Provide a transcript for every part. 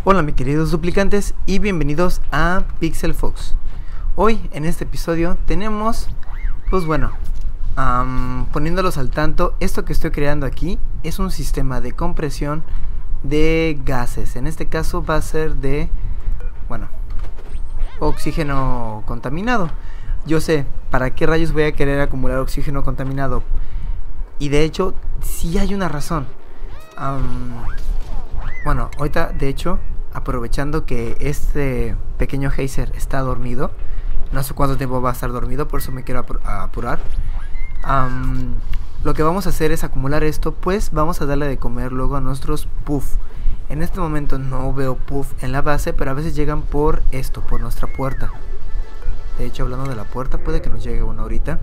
Hola mis queridos duplicantes y bienvenidos a Pixel Fox. Hoy en este episodio tenemos, poniéndolos al tanto, esto que estoy creando aquí es un sistema de compresión de gases. En este caso va a ser de, oxígeno contaminado. Yo sé, ¿para qué rayos voy a querer acumular oxígeno contaminado? Y de hecho, sí hay una razón. Ahorita de hecho, aprovechando que este pequeño geyser está dormido, no sé cuánto tiempo va a estar dormido, por eso me quiero apurar. Lo que vamos a hacer es acumular esto, pues vamos a darle de comer luego a nuestros puff. En este momento no veo puff en la base, pero a veces llegan por esto, por nuestra puerta. De hecho, hablando de la puerta, puede que nos llegue uno ahorita.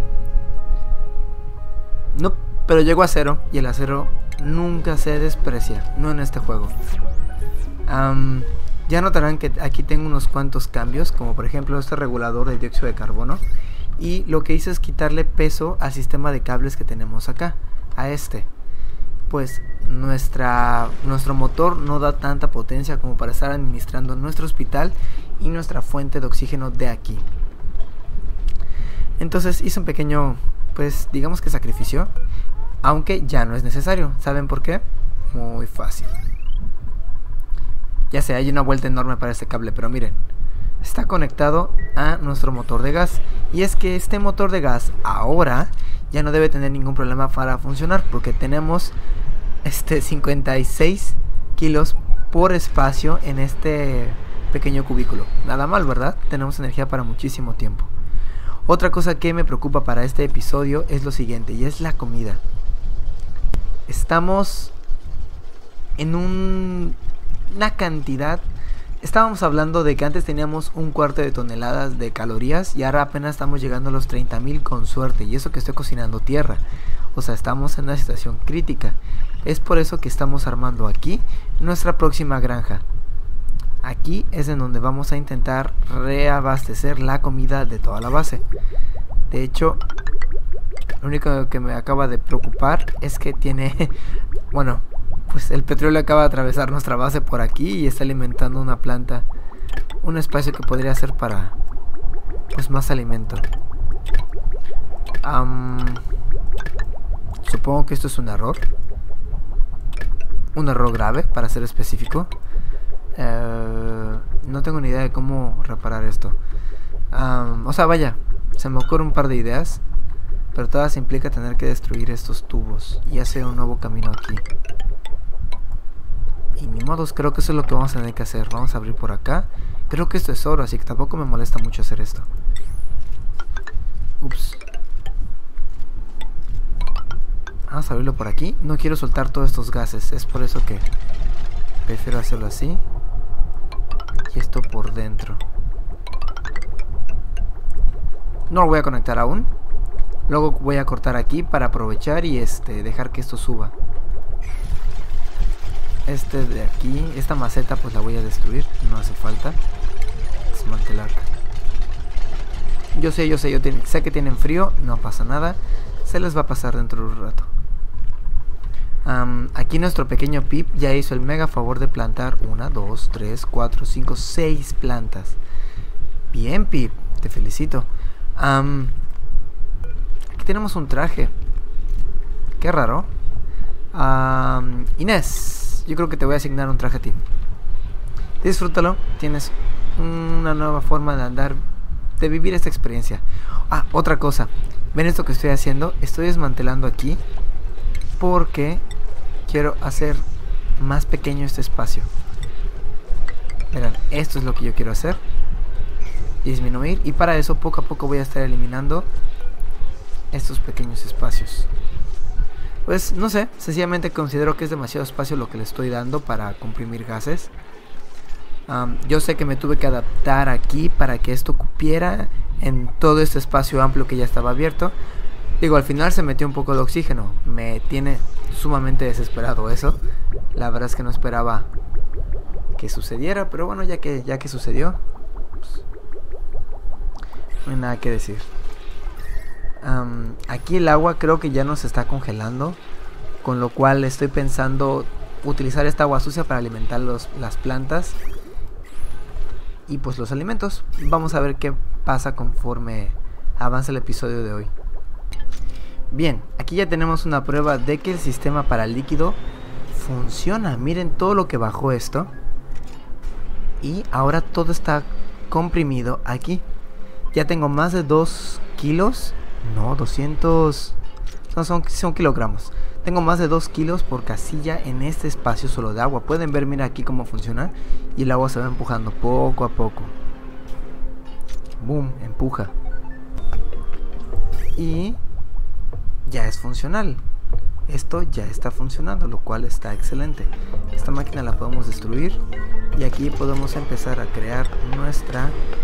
No, pero llegó a cero, y el acero nunca se desprecia, no en este juego. Ya notarán que aquí tengo unos cuantos cambios, como por ejemplo este regulador de dióxido de carbono. Y lo que hice es quitarle peso al sistema de cables que tenemos acá, a este. Pues nuestro motor no da tanta potencia como para estar administrando nuestro hospital y nuestra fuente de oxígeno de aquí. Entonces hice un pequeño, digamos que sacrificio, aunque ya no es necesario. ¿Saben por qué? Muy fácil. Ya sé, hay una vuelta enorme para este cable, pero miren, está conectado a nuestro motor de gas. Y es que este motor de gas ahora ya no debe tener ningún problema para funcionar, porque tenemos 56 kilos por espacio en este pequeño cubículo. Nada mal, ¿verdad? Tenemos energía para muchísimo tiempo. Otra cosa que me preocupa para este episodio es lo siguiente, y es la comida. Estamos en una cantidad. Estábamos hablando de que antes teníamos 1/4 de toneladas de calorías y ahora apenas estamos llegando a los 30,000 con suerte. Y eso que estoy cocinando tierra. O sea, estamos en una situación crítica. Es por eso que estamos armando aquí nuestra próxima granja. Aquí es en donde vamos a intentar reabastecer la comida de toda la base. De hecho, lo único que me acaba de preocupar es que tiene, el petróleo acaba de atravesar nuestra base por aquí y está alimentando una planta, un espacio que podría ser para, más alimento. Supongo que esto es un error grave, para ser específico. No tengo ni idea de cómo reparar esto. Se me ocurre un par de ideas, pero todas implica tener que destruir estos tubos y hacer un nuevo camino aquí. Y ni modos, creo que eso es lo que vamos a tener que hacer. Vamos a abrir por acá. Creo que esto es oro, así que tampoco me molesta mucho hacer esto. Ups. Vamos a abrirlo por aquí. No quiero soltar todos estos gases, es por eso que prefiero hacerlo así. Y esto por dentro. No lo voy a conectar aún. Luego voy a cortar aquí para aprovechar y dejar que esto suba. De aquí, esta maceta pues la voy a destruir, no hace falta. Desmantelar. Yo sé que tienen frío, no pasa nada. Se les va a pasar dentro de un rato. Aquí nuestro pequeño Pip ya hizo el mega favor de plantar 1, 2, 3, 4, 5, 6 plantas. Bien, Pip, te felicito. Aquí tenemos un traje. Qué raro. Inés, yo creo que te voy a asignar un traje a ti. Disfrútalo. Tienes una nueva forma de andar, de vivir esta experiencia. Otra cosa. ¿Ven esto que estoy haciendo? Estoy desmantelando aquí porque quiero hacer más pequeño este espacio. Verán, esto es lo que yo quiero hacer. Disminuir. Y para eso poco a poco voy a estar eliminando estos pequeños espacios. Pues no sé, sencillamente considero que es demasiado espacio lo que le estoy dando para comprimir gases. Yo sé que me tuve que adaptar aquí para que esto cupiera en todo este espacio amplio que ya estaba abierto. Digo, al final se metió un poco de oxígeno. Me tiene sumamente desesperado eso. La verdad es que no esperaba que sucediera, pero bueno, ya que sucedió, pues, no hay nada que decir. Aquí el agua creo que ya nos está congelando, con lo cual estoy pensando utilizar esta agua sucia para alimentar las plantas y pues los alimentos. Vamos a ver qué pasa conforme avanza el episodio de hoy. Bien, aquí ya tenemos una prueba de que el sistema para líquido funciona. Miren todo lo que bajó esto. Y ahora todo está comprimido aquí. Ya tengo más de 2 kilos. No, 200... Son kilogramos. Tengo más de 2 kilos por casilla en este espacio solo de agua. Pueden ver, mira aquí cómo funciona. Y el agua se va empujando poco a poco. Boom, empuja. Y ya es funcional. Esto ya está funcionando, lo cual está excelente. Esta máquina la podemos destruir. Y aquí podemos empezar a crear nuestra...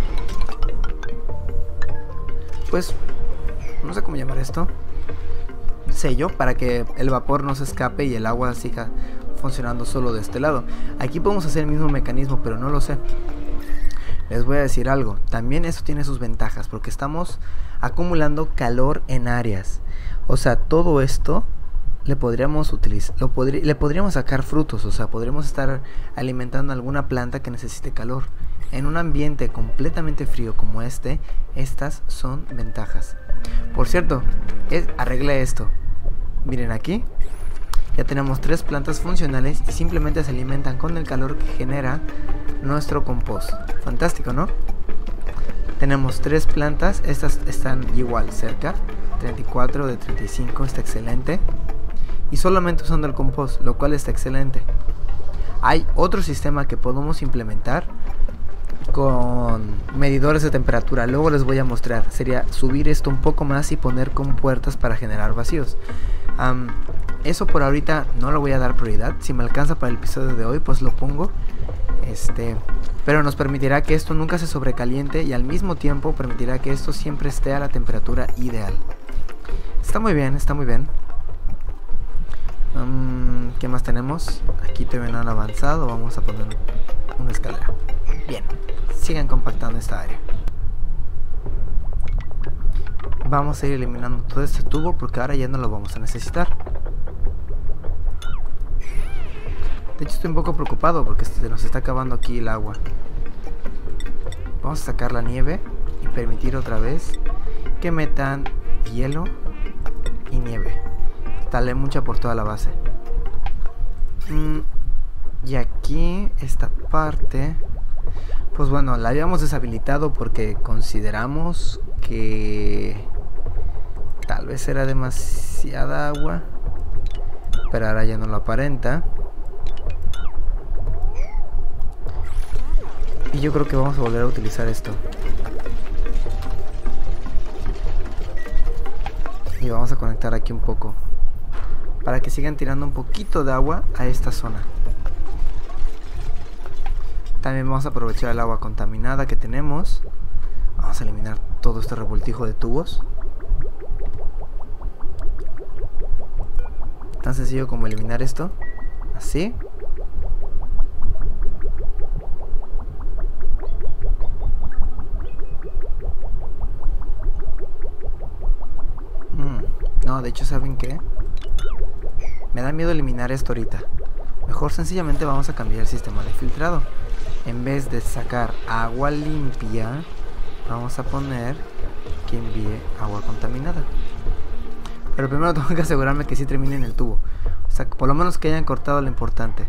pues... no sé cómo llamar esto. Sello para que el vapor no se escape y el agua siga funcionando solo de este lado. Aquí podemos hacer el mismo mecanismo, pero no lo sé. Les voy a decir algo. También esto tiene sus ventajas porque estamos acumulando calor en áreas. O sea, todo esto le podríamos utilizar, le podríamos sacar frutos. O sea, podríamos estar alimentando alguna planta que necesite calor. En un ambiente completamente frío como este, estas son ventajas. Por cierto, arreglé esto. Miren aquí. Ya tenemos 3 plantas funcionales y simplemente se alimentan con el calor que genera nuestro compost. Fantástico, ¿no? Tenemos 3 plantas. Estas están igual cerca. 34 de 35, está excelente. Y solamente usando el compost, lo cual está excelente. Hay otro sistema que podemos implementar con medidores de temperatura. Luego les voy a mostrar. Sería subir esto un poco más y poner compuertas para generar vacíos. Eso por ahorita no lo voy a dar prioridad. Si me alcanza para el episodio de hoy, pues lo pongo. Pero nos permitirá que esto nunca se sobrecaliente y al mismo tiempo permitirá que esto siempre esté a la temperatura ideal. Está muy bien, está muy bien. ¿Qué más tenemos? Aquí todavía no han avanzado. Vamos a poner una escalera. Bien, sigan compactando esta área. Vamos a ir eliminando todo este tubo porque ahora ya no lo vamos a necesitar. De hecho estoy un poco preocupado porque se nos está acabando aquí el agua. Vamos a sacar la nieve y permitir otra vez que metan hielo y nieve. Talé mucha por toda la base. Y aquí esta parte, pues bueno, la habíamos deshabilitado porque consideramos que tal vez era demasiada agua, pero ahora ya no lo aparenta. Y yo creo que vamos a volver a utilizar esto. Y vamos a conectar aquí un poco para que sigan tirando un poquito de agua a esta zona. También vamos a aprovechar el agua contaminada que tenemos. Vamos a eliminar todo este revoltijo de tubos. Tan sencillo como eliminar esto. Así. No, de hecho, ¿saben qué? Me da miedo eliminar esto ahorita. Mejor sencillamente vamos a cambiar el sistema de filtrado. En vez de sacar agua limpia, vamos a poner que envíe agua contaminada. Pero primero tengo que asegurarme que sí termine en el tubo. O sea, por lo menos que hayan cortado lo importante.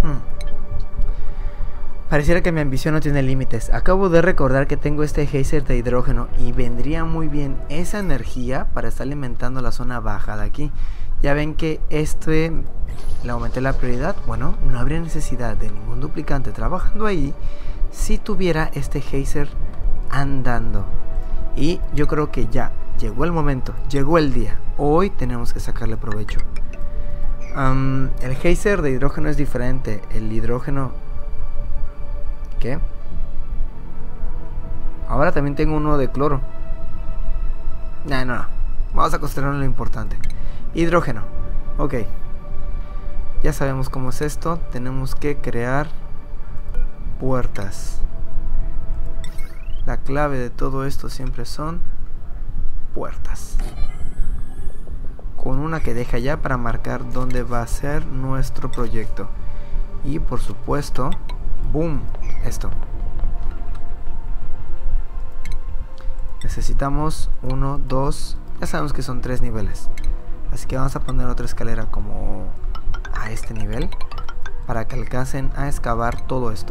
Pareciera que mi ambición no tiene límites. Acabo de recordar que tengo este geyser de hidrógeno y vendría muy bien esa energía para estar alimentando la zona baja de aquí. Ya ven que le aumenté la prioridad. Bueno, no habría necesidad de ningún duplicante trabajando ahí si tuviera este geyser andando. Y yo creo que ya llegó el momento, llegó el día. Hoy tenemos que sacarle provecho. El geyser de hidrógeno es diferente. El hidrógeno... ¿Qué? Ahora también tengo uno de cloro. No. Vamos a considerar lo importante. Hidrógeno. Ok. Ya sabemos cómo es esto. Tenemos que crear puertas. La clave de todo esto siempre son puertas. con una que deja ya para marcar dónde va a ser nuestro proyecto. Y por supuesto, boom, esto. Necesitamos 1, 2, ya sabemos que son 3 niveles. Así que vamos a poner otra escalera como a este nivel para que alcancen a excavar todo esto.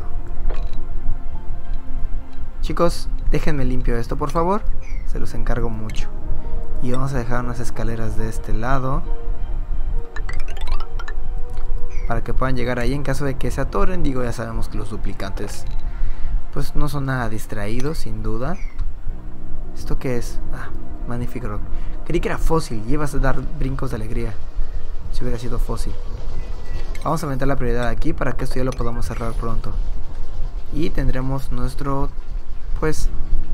Chicos, déjenme limpio esto por favor, se los encargo mucho. Y vamos a dejar unas escaleras de este lado para que puedan llegar ahí en caso de que se atoren. Digo, ya sabemos que los duplicantes pues no son nada distraídos, sin duda. ¿Esto qué es? Ah, Magnific Rock. Creí que era fósil y ibas a dar brincos de alegría si hubiera sido fósil. Vamos a aumentar la prioridad aquí para que esto ya lo podamos cerrar pronto. Y tendremos nuestro... pues...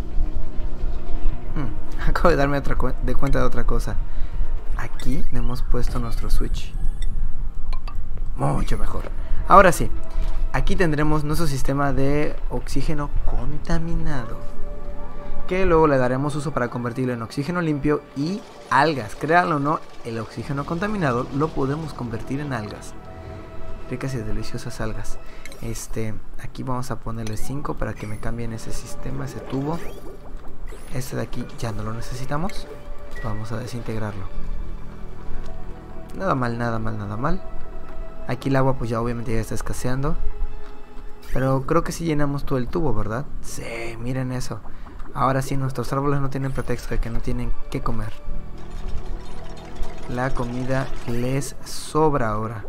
acabo de darme cuenta de otra cosa. Aquí le hemos puesto nuestro switch. Mucho mejor. Ahora sí, aquí tendremos nuestro sistema de oxígeno contaminado, que luego le daremos uso para convertirlo en oxígeno limpio y algas. Créanlo o no, el oxígeno contaminado lo podemos convertir en algas. Ricas y deliciosas algas. Aquí vamos a ponerle 5 para que me cambien ese sistema, ese tubo. Este de aquí ya no lo necesitamos. Vamos a desintegrarlo. Nada mal, nada mal, nada mal. Aquí el agua pues ya obviamente ya está escaseando. Pero creo que sí llenamos todo el tubo, ¿verdad? Sí, miren eso. Ahora sí, nuestros árboles no tienen pretexto de que no tienen que comer. La comida les sobra ahora.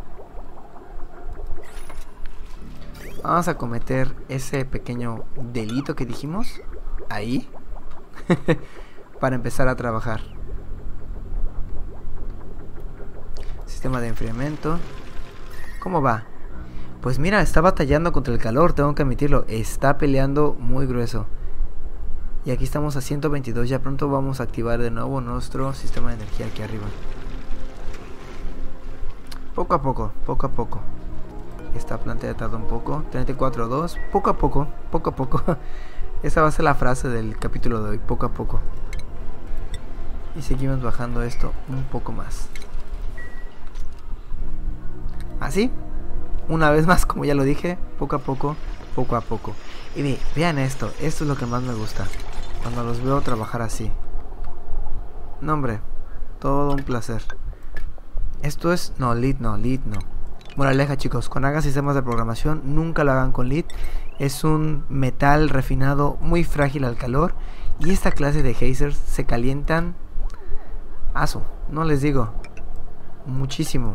Vamos a cometer ese pequeño delito que dijimos ahí para empezar a trabajar. Sistema de enfriamiento. ¿Cómo va? Pues mira, está batallando contra el calor, tengo que admitirlo. Está peleando muy grueso. Y aquí estamos a 122, ya pronto vamos a activar de nuevo nuestro sistema de energía aquí arriba. Poco a poco, poco a poco. Esta planta ya tarda un poco. 34.2, poco a poco, poco a poco. Esa va a ser la frase del capítulo de hoy, poco a poco. Y seguimos bajando esto un poco más. Así, una vez más, como ya lo dije, poco a poco, poco a poco. Y vean esto es lo que más me gusta, cuando los veo trabajar así. No hombre, todo un placer. Esto es, no, lead no. Moraleja chicos, cuando hagan sistemas de programación, nunca lo hagan con lead. Es un metal refinado muy frágil al calor. Y esta clase de geysers se calientan, no les digo, muchísimo.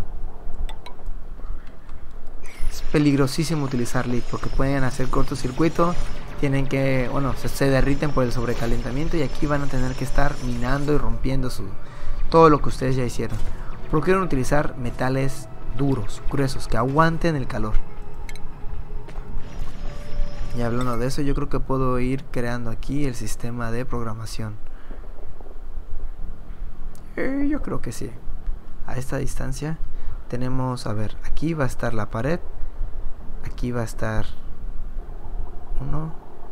Es peligrosísimo utilizar lead porque pueden hacer cortocircuito. Tienen que, se derriten por el sobrecalentamiento. Y aquí van a tener que estar minando y rompiendo todo lo que ustedes ya hicieron. Procuren utilizar metales duros, gruesos, que aguanten el calor. Y hablando de eso, yo creo que puedo ir creando aquí el sistema de programación. Yo creo que sí. A esta distancia tenemos, a ver, aquí va a estar la pared. Aquí va a estar uno.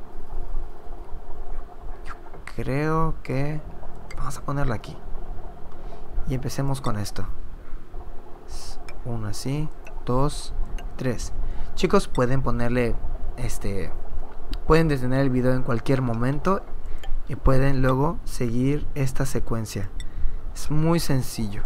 Yo creo que vamos a ponerla aquí. Y empecemos con esto. Uno así, 2, 3. Chicos, pueden ponerle pueden detener el video en cualquier momento y pueden luego seguir esta secuencia. Es muy sencillo.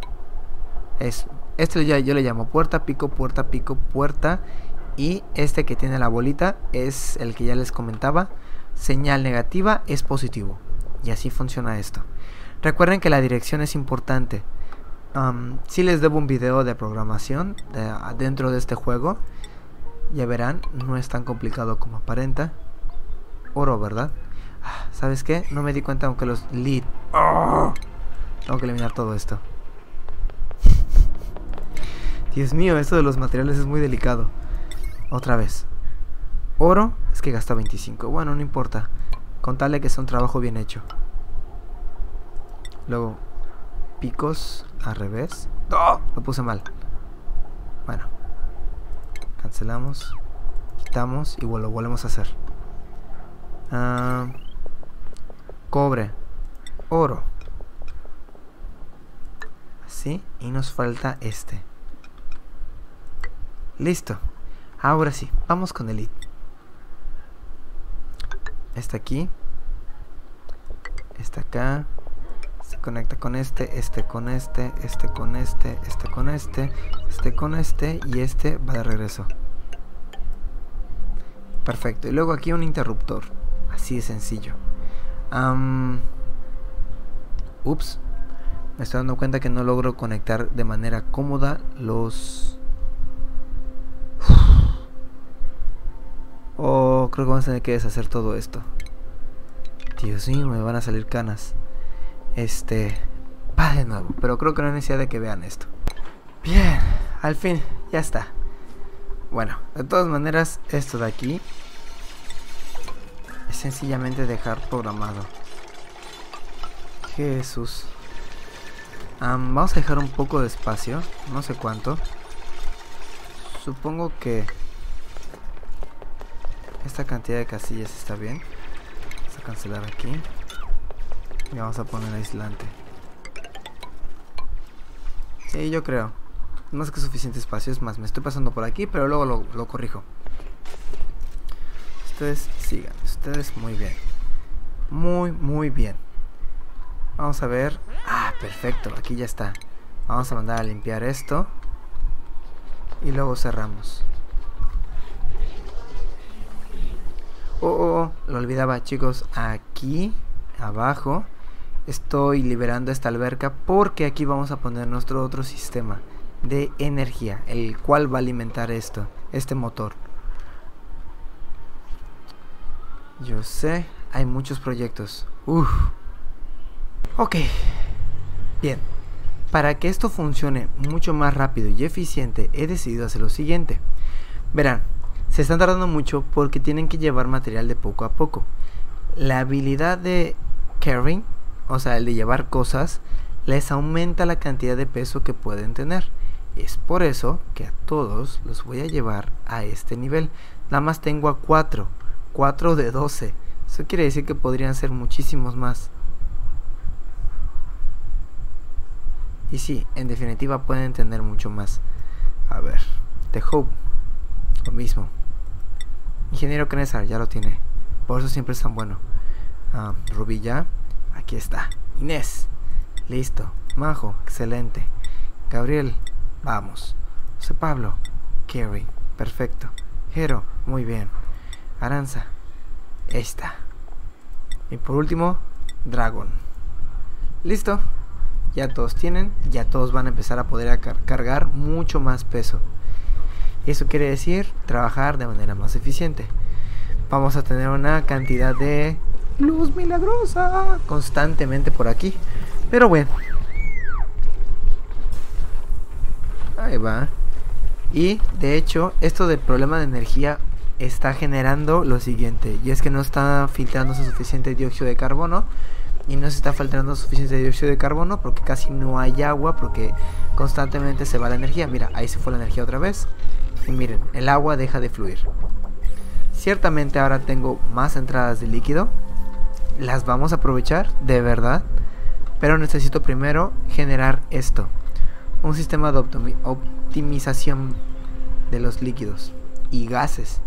Yo le llamo puerta, pico, puerta. Y este que tiene la bolita es el que ya les comentaba. Señal negativa es positivo. Y así funciona esto. Recuerden que la dirección es importante. Si les debo un video de programación dentro de este juego. Ya verán, no es tan complicado como aparenta. Oro, ¿verdad? ¿Sabes qué? No me di cuenta aunque los lead. Tengo que eliminar todo esto. Dios mío, esto de los materiales es muy delicado. Otra vez. Oro, es que gasta 25. Bueno, no importa. Con tal de que sea un trabajo bien hecho. Luego, picos al revés. ¡Oh! Lo puse mal. Bueno. Cancelamos. Quitamos y lo volvemos a hacer. Cobre. Oro. ¿sí? Y nos falta este. Listo. Ahora sí, vamos con el lead. Está aquí. Está acá. Se conecta con este con este, con este con este, con este y este va de regreso. Perfecto. Y luego aquí un interruptor. Así de sencillo. Ups. Me estoy dando cuenta que no logro conectar de manera cómoda los... Oh, creo que vamos a tener que deshacer todo esto. Dios mío, me van a salir canas. Va de nuevo, pero creo que no hay necesidad de que vean esto. Bien, al fin, ya está. Bueno, de todas maneras, esto de aquí es sencillamente dejar programado. Jesús. Vamos a dejar un poco de espacio, no sé cuánto. Supongo que esta cantidad de casillas está bien. Vamos a cancelar aquí y vamos a poner aislante. Sí, yo creo. Más que suficiente espacio. Es más, me estoy pasando por aquí, pero luego lo corrijo. Ustedes sigan. Ustedes muy bien. Muy bien. Vamos a ver. Perfecto. Aquí ya está. Vamos a mandar a limpiar esto. Y luego cerramos. Lo olvidaba, chicos. Aquí abajo estoy liberando esta alberca porque aquí vamos a poner nuestro otro sistema de energía, el cual va a alimentar este motor. Yo sé, hay muchos proyectos. Ok. Bien. Para que esto funcione mucho más rápido y eficiente, he decidido hacer lo siguiente. Verán, se están tardando mucho porque tienen que llevar material de poco a poco. La habilidad de carrying, o sea, el de llevar cosas, les aumenta la cantidad de peso que pueden tener. Es por eso que a todos los voy a llevar a este nivel. Nada más tengo a 4 de 12. Eso quiere decir que podrían ser muchísimos más. Y sí, en definitiva pueden tener mucho más. A ver, The Hope, lo mismo. Ingeniero Knesar, ya lo tiene. Por eso siempre es tan bueno. Rubí ya, aquí está. Inés, listo. Majo, excelente. Gabriel, vamos. José Pablo, Carrie, perfecto. Jero, muy bien. Aranza, esta. Y por último, Dragon. Listo. Ya todos tienen, ya todos van a empezar a poder cargar mucho más peso. Y eso quiere decir trabajar de manera más eficiente. Vamos a tener una cantidad de luz milagrosa constantemente por aquí. Pero bueno, ahí va. Y de hecho, esto del problema de energía está generando lo siguiente. Y es que no está filtrándose suficiente dióxido de carbono. Y no se está filtrando suficiente dióxido de carbono porque casi no hay agua, porque constantemente se va la energía. Mira, ahí se fue la energía otra vez. Y miren, el agua deja de fluir. Ciertamente ahora tengo más entradas de líquido. Las vamos a aprovechar, de verdad. Pero necesito primero generar esto. Un sistema de optimización de los líquidos y gases.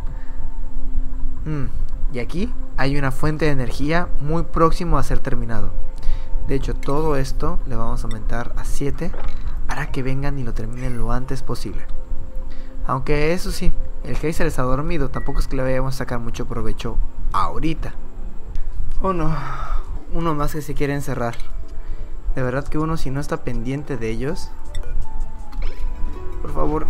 Y aquí hay una fuente de energía muy próximo a ser terminado. De hecho, todo esto le vamos a aumentar a 7 para que vengan y lo terminen lo antes posible. Aunque eso sí, el geyser está dormido, tampoco es que le vayamos a sacar mucho provecho ahorita. Oh no, uno más que se quiere encerrar. De verdad que uno, si no está pendiente de ellos, por favor.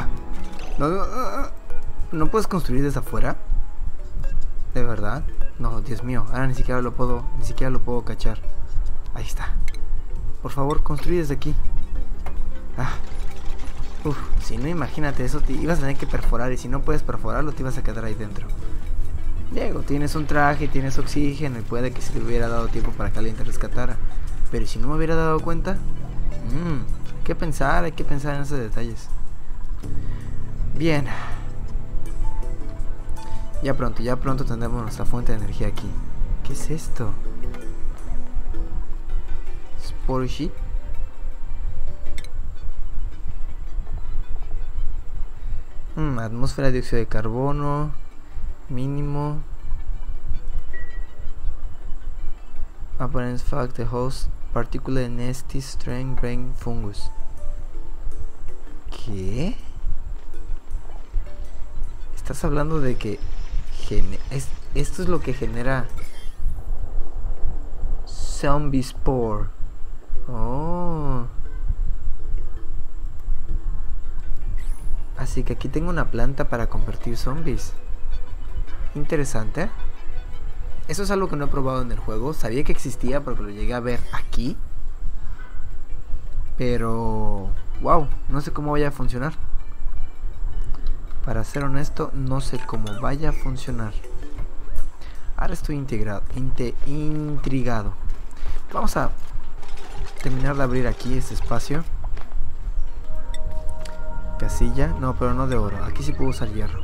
¿No puedes construir desde afuera? ¿De verdad? No, Dios mío, ahora ni siquiera lo puedo cachar. Ahí está. Por favor, construye desde aquí. Si no, imagínate, eso te ibas a tener que perforar. Y si no puedes perforarlo, te ibas a quedar ahí dentro. Diego, tienes un traje, tienes oxígeno. Y puede que si te hubiera dado tiempo para que alguien te rescatara. Pero si no me hubiera dado cuenta, hay que pensar en esos detalles. Bien. Ya pronto tendremos nuestra fuente de energía aquí. ¿Qué es esto? Spore sheet. Atmósfera de dióxido de carbono. Mínimo. Apparent fact the host particular nasty strain brain fungus. ¿Qué? Estás hablando de que esto es lo que genera zombie spore. Oh. Así que aquí tengo una planta para convertir zombies. Interesante. Eso es algo que no he probado en el juego. Sabía que existía porque lo llegué a ver aquí. Pero... wow, no sé cómo vaya a funcionar. Para ser honesto, no sé cómo vaya a funcionar. Ahora estoy intrigado. Vamos a terminar de abrir aquí este espacio. Casilla. No, pero no de oro. Aquí sí puedo usar hierro.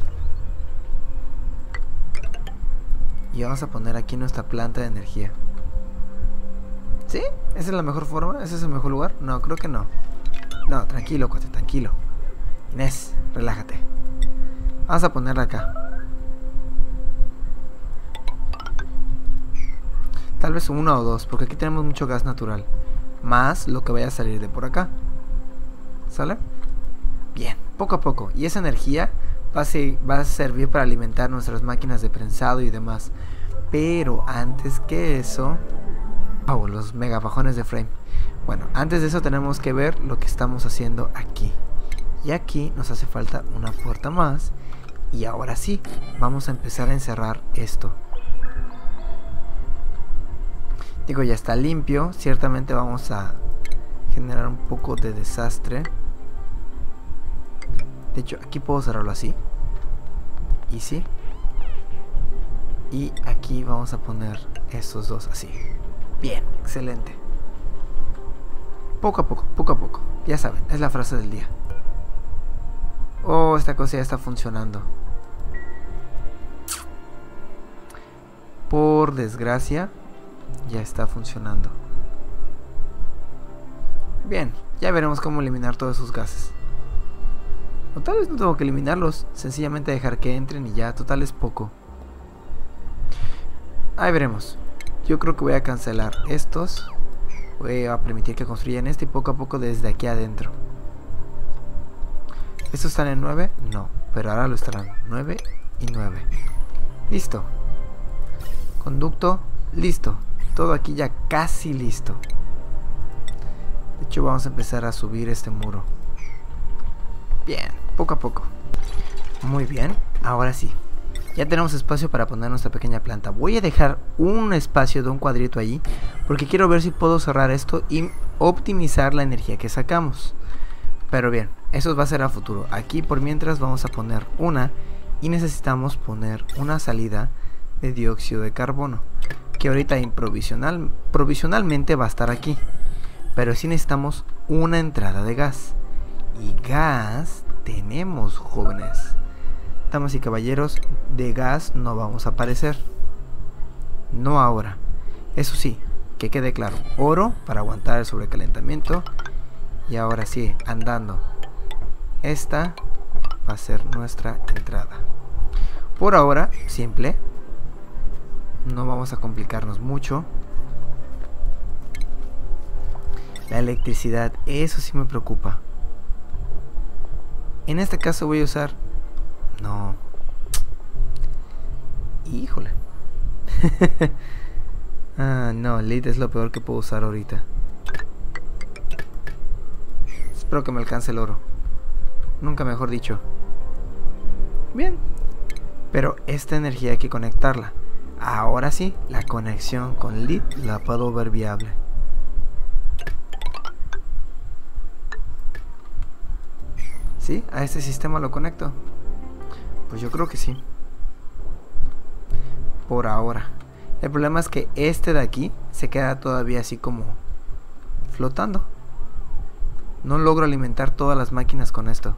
Y vamos a poner aquí nuestra planta de energía. ¿Sí? ¿Esa es la mejor forma? ¿Ese es el mejor lugar? No, creo que no. No, tranquilo, cuate, tranquilo. Inés, relájate. Vamos a ponerla acá. Tal vez una o dos, porque aquí tenemos mucho gas natural. Más lo que vaya a salir de por acá. ¿Sale? Bien, poco a poco. Y esa energía va a servir para alimentar nuestras máquinas de prensado y demás. Pero antes que eso... oh, los mega bajones de frame. Bueno, antes de eso tenemos que ver lo que estamos haciendo aquí. Y aquí nos hace falta una puerta más. Y ahora sí, vamos a empezar a encerrar esto. Digo, ya está limpio. Ciertamente vamos a generar un poco de desastre. De hecho, aquí puedo cerrarlo así. Y sí. Y aquí vamos a poner estos dos así. Bien, excelente. Poco a poco, poco a poco. Ya saben, es la frase del día. Oh, esta cosa ya está funcionando. Por desgracia, ya está funcionando. Bien, ya veremos cómo eliminar todos esos gases. O tal vez no tengo que eliminarlos, sencillamente dejar que entren y ya, total es poco. Ahí veremos. Yo creo que voy a cancelar estos. Voy a permitir que construyan este y poco a poco desde aquí adentro. ¿Estos están en 9? No, pero ahora lo estarán. 9 y 9. Listo. Conducto, listo. Todo aquí ya casi listo. De hecho, vamos a empezar a subir este muro. Bien, poco a poco. Muy bien, ahora sí. Ya tenemos espacio para poner nuestra pequeña planta. Voy a dejar un espacio de un cuadrito allí, porque quiero ver si puedo cerrar esto y optimizar la energía que sacamos. Pero bien, eso va a ser a futuro. Aquí por mientras vamos a poner una, y necesitamos poner una salida de dióxido de carbono, que ahorita provisionalmente va a estar aquí. Pero sí necesitamos una entrada de gas. Y gas tenemos, jóvenes. Damas y caballeros, de gas no vamos a aparecer. No ahora. Eso sí, que quede claro. Oro para aguantar el sobrecalentamiento. Y ahora sí, andando. Esta va a ser nuestra entrada. Por ahora, simple. No vamos a complicarnos mucho. La electricidad, eso sí me preocupa. En este caso voy a usar... no. Híjole. No, LED es lo peor que puedo usar ahorita. Espero que me alcance el oro. Nunca mejor dicho. Bien. Pero esta energía hay que conectarla. Ahora sí, la conexión con LED la puedo ver viable. ¿Sí? ¿A este sistema lo conecto? Pues yo creo que sí. Por ahora. El problema es que este de aquí se queda todavía así como flotando. No logro alimentar todas las máquinas con esto.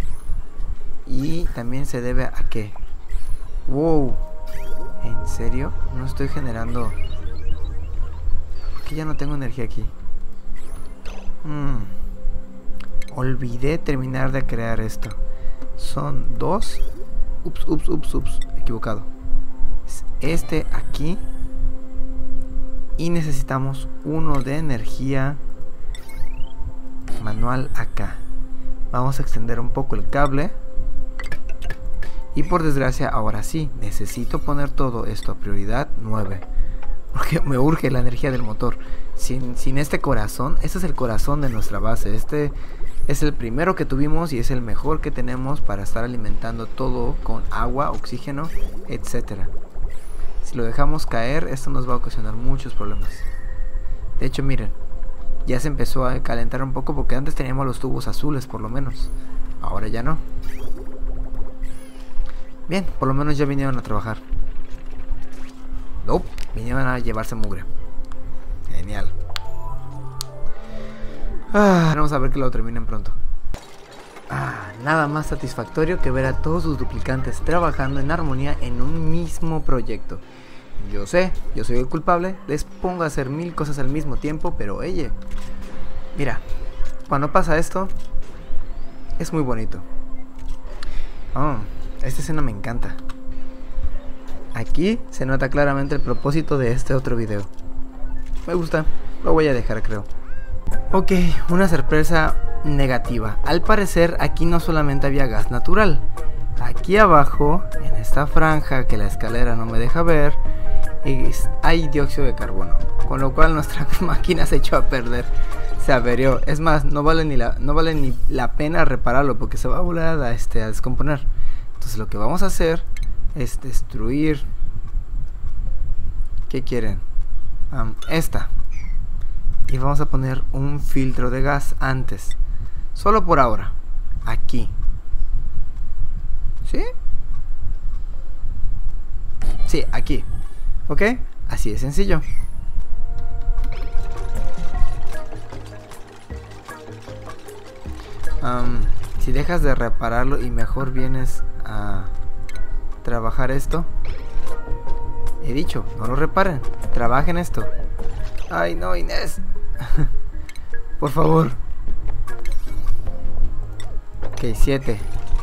Y también se debe a que... ¡wow! ¿En serio? No estoy generando... ¿por qué ya no tengo energía aquí? Olvidé terminar de crear esto. Son 2. Ups, equivocado. Es este aquí. Y necesitamos uno de energía manual acá. Vamos a extender un poco el cable. Y por desgracia, ahora sí, necesito poner todo esto a prioridad 9. Porque me urge la energía del motor. Sin este corazón, este es el corazón de nuestra base. Este es el primero que tuvimos y es el mejor que tenemos para estar alimentando todo con agua, oxígeno, etcétera. Si lo dejamos caer, esto nos va a ocasionar muchos problemas. De hecho, miren, ya se empezó a calentar un poco porque antes teníamos los tubos azules por lo menos. Ahora ya no. Bien, por lo menos ya vinieron a trabajar. Nope, vinieron a llevarse mugre. Genial. Vamos a ver que lo terminen pronto. Nada más satisfactorio que ver a todos sus duplicantes trabajando en armonía en un mismo proyecto. Yo sé, yo soy el culpable, les pongo a hacer 1000 cosas al mismo tiempo, pero oye, mira, cuando pasa esto, es muy bonito. Esta escena me encanta. Aquí se nota claramente el propósito de este otro video. Me gusta, lo voy a dejar, creo. Ok, una sorpresa negativa. Al parecer aquí no solamente había gas natural. Aquí abajo, en esta franja que la escalera no me deja ver, hay dióxido de carbono. Con lo cual nuestra máquina se echó a perder. Se averió. Es más, no vale ni la pena repararlo porque se va a volver a descomponer. Entonces lo que vamos a hacer es destruir. ¿Qué quieren? Esta. Y vamos a poner un filtro de gas antes. Solo por ahora. Aquí. ¿Sí? Sí, aquí. ¿Ok? Así de sencillo. Si dejas de repararlo y mejor vienes a trabajar esto. He dicho, no lo reparen. Trabajen esto. Ay, no, Inés. Por favor. Ok, 7.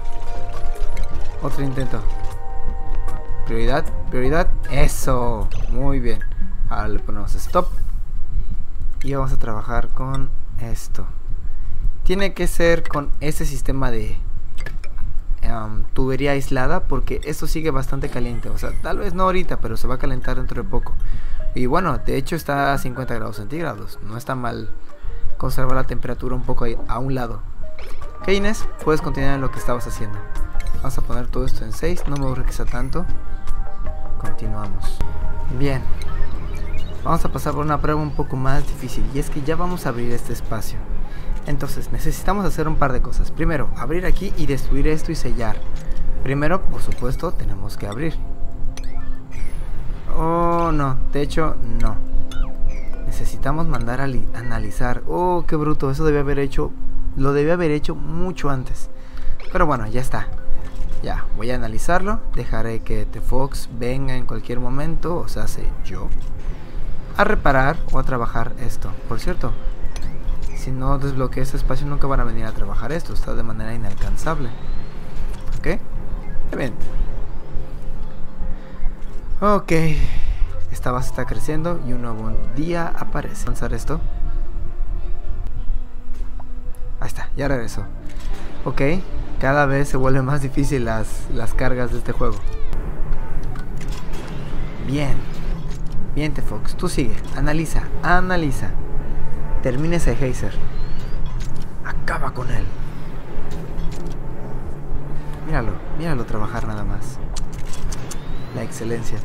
Otro intento. Prioridad, prioridad. Eso. Muy bien. Ahora le ponemos stop. Y vamos a trabajar con esto. Tiene que ser con ese sistema de tubería aislada, porque esto sigue bastante caliente. O sea, tal vez no ahorita, pero se va a calentar dentro de poco. Y bueno, de hecho está a 50 grados centígrados. No está mal conservar la temperatura un poco ahí, a un lado. Ok, Inés, puedes continuar en lo que estabas haciendo. Vamos a poner todo esto en 6. No me aburre que sea tanto. Continuamos. Bien. Vamos a pasar por una prueba un poco más difícil. Y es que ya vamos a abrir este espacio. Entonces necesitamos hacer un par de cosas. Primero, abrir aquí y destruir esto y sellar. Primero, por supuesto, tenemos que abrir. Oh, no. De hecho, no. Necesitamos mandar a analizar. Oh, qué bruto. Eso debía haber hecho. Lo debía haber hecho mucho antes. Pero bueno, ya está. Ya, voy a analizarlo. Dejaré que TheFox venga en cualquier momento. O sea, yo. A reparar o a trabajar esto. Por cierto, si no desbloqueo este espacio nunca van a venir a trabajar esto. Está de manera inalcanzable. ¿Ok? Bien. Ok. Esta base está creciendo y un nuevo día aparece. Lanzar esto. Ahí está, ya regresó. Ok. Cada vez se vuelven más difícil las cargas de este juego. Bien. Bien, TheFox. Tú sigue. Analiza. Analiza. Termina ese geyser. Acaba con él. Míralo. Míralo trabajar nada más. La excelencia.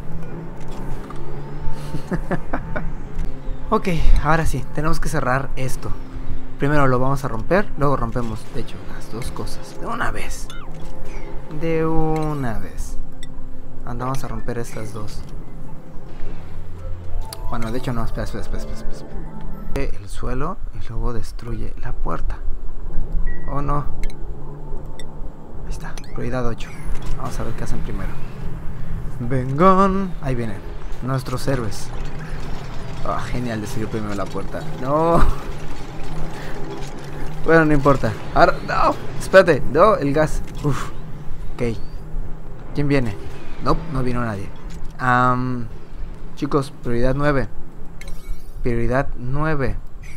Ok, ahora sí. Tenemos que cerrar esto. Primero lo vamos a romper. Luego rompemos, de hecho, las dos cosas. De una vez. De una vez. Vamos a romper estas dos. Bueno, de hecho no. Espera. El suelo y luego destruye la puerta. Oh no. Ahí está, prioridad 8. Vamos a ver qué hacen primero. Vengan. Ahí vienen nuestros héroes. Genial, destruir primero la puerta. No. Bueno, no importa. Ahora, no, espérate, no, el gas. Uf, ok. ¿Quién viene? No, no vino nadie. Chicos, prioridad 9. Prioridad 9.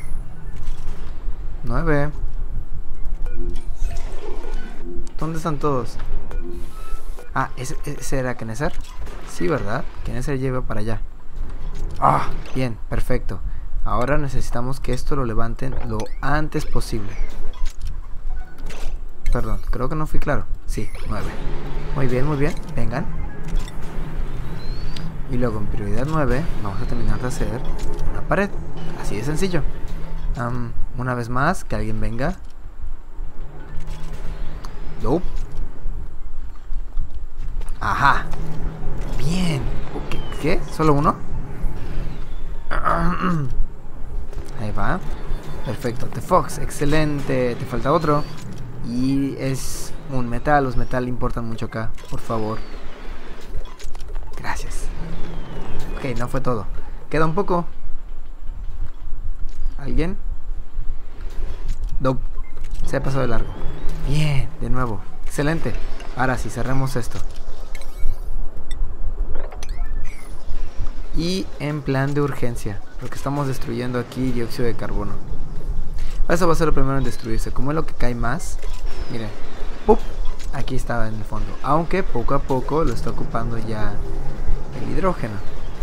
9. ¿Dónde están todos? Ah, ¿ese era Kenezer? Sí, ¿verdad? Kenezer lleva para allá. Ah, bien, perfecto. Ahora necesitamos que esto lo levanten lo antes posible. Perdón, creo que no fui claro. Sí, 9. Muy bien, muy bien. Vengan. Y luego en prioridad 9 vamos a terminar de hacer una pared. Así de sencillo. Una vez más, que alguien venga. Nope. Ajá. Bien. ¿Qué? ¿Solo uno? Ahí va. Perfecto. The Fox. Excelente. Te falta otro. Y es un metal. Los metal importan mucho acá. Por favor. Gracias. Ok, no fue todo. Queda un poco. ¿Alguien? Nope. Se ha pasado de largo. Bien. De nuevo. Excelente. Ahora sí, cerremos esto. Y en plan de urgencia, porque estamos destruyendo aquí dióxido de carbono. Eso va a ser lo primero en destruirse. Como es lo que cae más, miren, ¡pup! Aquí estaba en el fondo. Aunque poco a poco lo está ocupando ya el hidrógeno.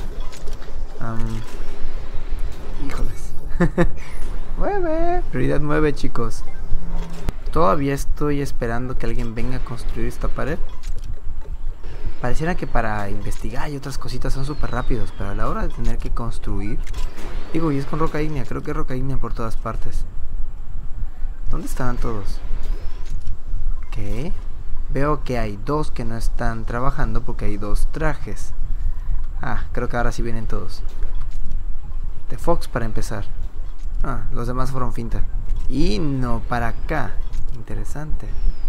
Híjoles. 9. Prioridad 9, chicos. Todavía estoy esperando que alguien venga a construir esta pared. Pareciera que para investigar y otras cositas son súper rápidos, pero a la hora de tener que construir... Digo, y es con roca ígnea, creo que es roca ígnea por todas partes. ¿Dónde están todos? Ok. Veo que hay 2 que no están trabajando porque hay 2 trajes. Ah, creo que ahora sí vienen todos. The Fox para empezar. Ah, los demás fueron finta. Y no para acá. Interesante.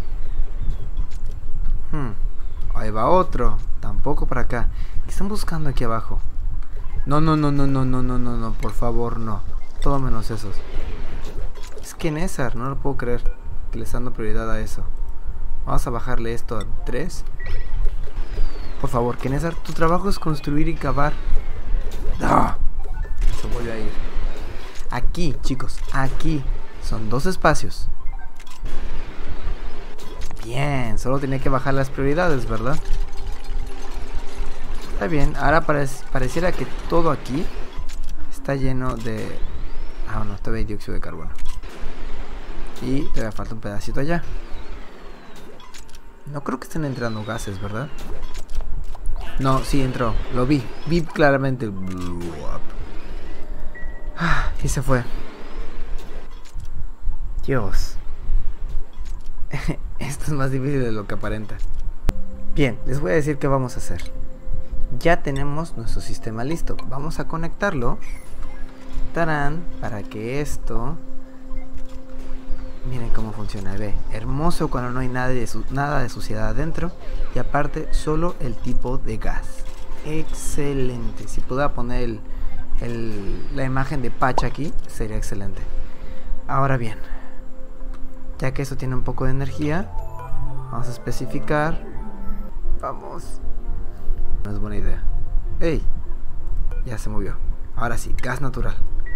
Ahí va otro. Tampoco para acá. ¿Qué están buscando aquí abajo? No, no, no, no, no, no, no, no, no. Por favor, no. Todo menos esos. Es Kenezer, no lo puedo creer que les dando prioridad a eso. Vamos a bajarle esto a 3. Por favor, Kenezer, tu trabajo es construir y cavar. ¡Ah! Se vuelve a ir. Aquí, chicos, aquí. Son 2 espacios. Bien, solo tenía que bajar las prioridades, ¿verdad? Está bien, ahora pareciera que todo aquí está lleno de... Ah, no, todavía hay dióxido de carbono. Y todavía falta un pedacito allá. No creo que estén entrando gases, ¿verdad? No, sí entró, lo vi. Vi claramente el blow up. Y se fue. Dios. Esto es más difícil de lo que aparenta. Bien, les voy a decir qué vamos a hacer. Ya tenemos nuestro sistema listo. Vamos a conectarlo. Tarán, para que esto... Miren cómo funciona, ve. Hermoso cuando no hay nada de suciedad adentro. Y aparte, solo el tipo de gas. Excelente. Si pudiera poner la imagen de Patch aquí, sería excelente. Ahora bien, ya que esto tiene un poco de energía, vamos a especificar. Vamos. No es buena idea. ¡Ey! Ya se movió. Ahora sí, gas natural.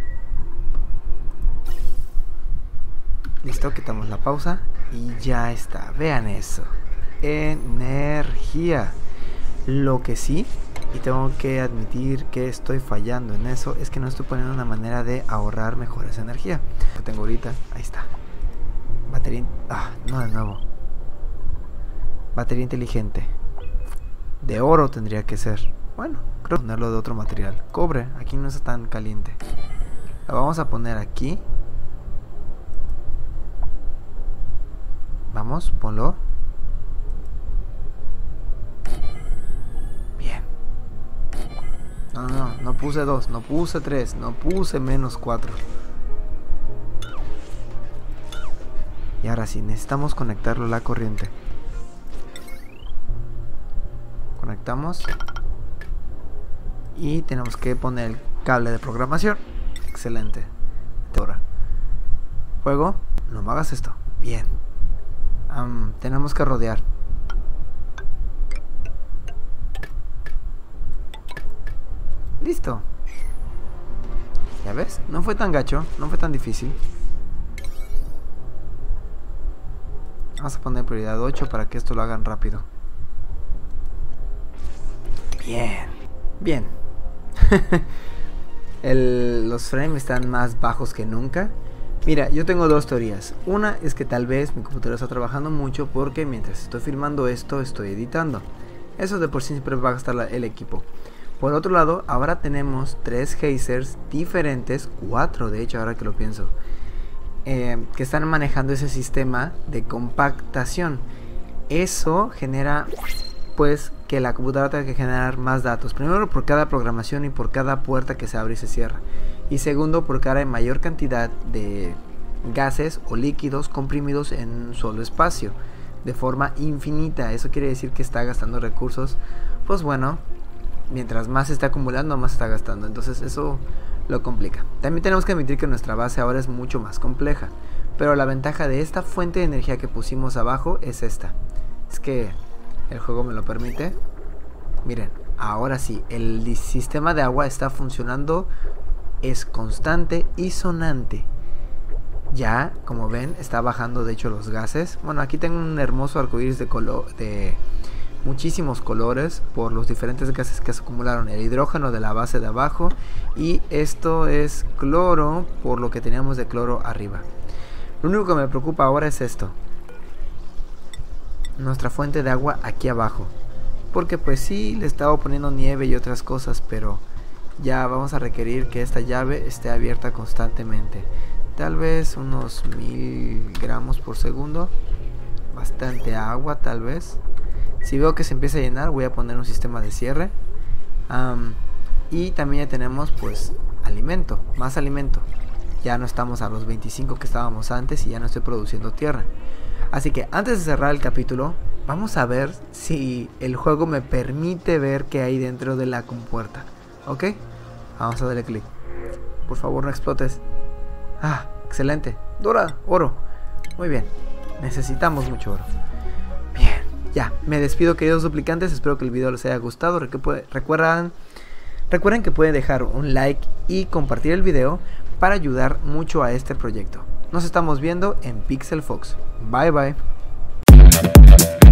Listo, quitamos la pausa y ya está. Vean eso. Energía. Lo que sí, y tengo que admitir que estoy fallando en eso, es que no estoy poniendo una manera de ahorrar mejor esa energía. Lo tengo ahorita. Ahí está. Batería... Ah, no de nuevo. Batería inteligente. De oro tendría que ser. Bueno, creo que ponerlo de otro material. Cobre, aquí no está tan caliente. La vamos a poner aquí. Vamos, ponlo. Bien. No puse 2, no puse 3, no puse menos 4. Y ahora sí, necesitamos conectarlo a la corriente. Conectamos. Y tenemos que poner el cable de programación. Excelente. Ahora. Juego. no me hagas esto. Bien. Tenemos que rodear. Listo. ¿Ya ves? No fue tan gacho, no fue tan difícil. Vamos a poner prioridad 8 para que esto lo hagan rápido. Bien. Bien. Los frames están más bajos que nunca. Mira, yo tengo dos teorías. Una es que tal vez mi computadora está trabajando mucho porque mientras estoy filmando esto, estoy editando. Eso de por sí siempre va a gastar el equipo. Por otro lado, ahora tenemos 3 geysers diferentes, 4 de hecho, ahora que lo pienso, que están manejando ese sistema de compactación. Eso genera, pues, que la computadora tenga que generar más datos. Primero, por cada programación y por cada puerta que se abre y se cierra. Y segundo, por cada mayor cantidad de gases o líquidos comprimidos en un solo espacio, de forma infinita. Eso quiere decir que está gastando recursos, pues bueno, mientras más se está acumulando, más se está gastando. Entonces eso lo complica. También tenemos que admitir que nuestra base ahora es mucho más compleja. Pero la ventaja de esta fuente de energía que pusimos abajo es esta. Es que el juego me lo permite. Miren, ahora sí, el sistema de agua está funcionando. Es constante y sonante. Ya, como ven, está bajando de hecho los gases. Bueno, aquí tengo un hermoso arcoíris de muchísimos colores por los diferentes gases que se acumularon. El hidrógeno de la base de abajo, y esto es cloro por lo que teníamos de cloro arriba. Lo único que me preocupa ahora es esto, nuestra fuente de agua aquí abajo, porque pues sí, le estaba poniendo nieve y otras cosas, pero ya vamos a requerir que esta llave esté abierta constantemente. Tal vez unos 1000 gramos por segundo. Bastante agua tal vez. Si veo que se empieza a llenar, voy a poner un sistema de cierre. Y también ya tenemos pues alimento, más alimento. Ya no estamos a los 25 que estábamos antes y ya no estoy produciendo tierra. Así que antes de cerrar el capítulo, vamos a ver si el juego me permite ver qué hay dentro de la compuerta. ¿Ok? Vamos a darle clic. Por favor, no explotes. Ah, excelente. Dora, oro. Muy bien. Necesitamos mucho oro. Bien. Ya, me despido, queridos duplicantes. Espero que el video les haya gustado. Recuerden que pueden dejar un like y compartir el video para ayudar mucho a este proyecto. Nos estamos viendo en Pixel Fox. Bye bye.